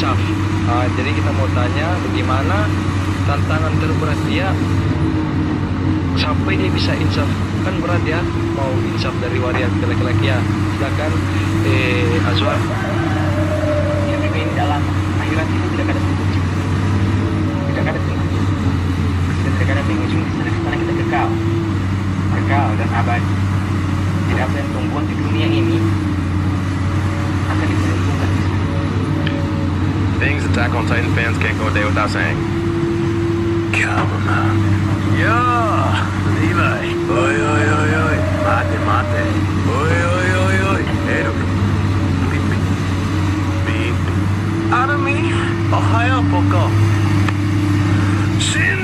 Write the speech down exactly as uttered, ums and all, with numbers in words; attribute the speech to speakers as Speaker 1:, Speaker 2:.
Speaker 1: insaf. Uh, jadi kita mau tanya bagaimana tantangan terberat dia sampai dia bisa insaf. Kan berat ya, mau insaf dari waria ke laki-laki ya. Silakan eh, Azwar.
Speaker 2: Yang ini dalam akhirat itu tidak ada penghujung, tidak ada penghujung, dan tidak ada penghujung di sana. Karena kita kekal, kekal dan abadi. Jadi apa yang tumbuh di dunia ini akan diperhitungkan.
Speaker 3: Things Attack on Titan fans can't go a day without saying. Come on. Yo, Levi. Oi, oi, oi, oi. Mate, mate. Oi, oi, oi, oi. Eru. Beep, beep. Beep. Arumi. Ohayo, Boko. Shin.